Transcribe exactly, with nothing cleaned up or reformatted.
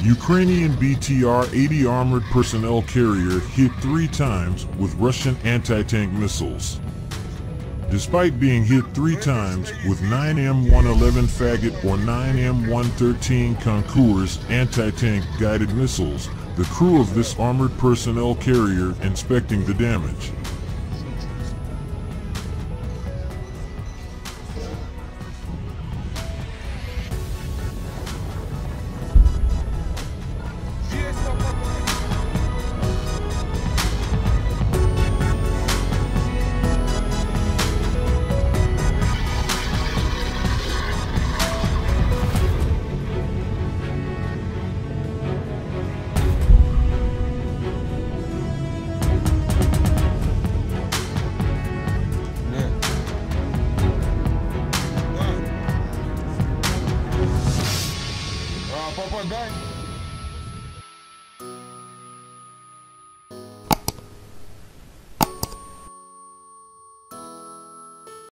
Ukrainian B T R eighty armored personnel carrier hit three times with Russian anti-tank missiles. Despite being hit three times with nine M one eleven Faggot or nine M one thirteen Concours anti-tank guided missiles, the crew of this armored personnel carrier inspecting the damage. Попадание.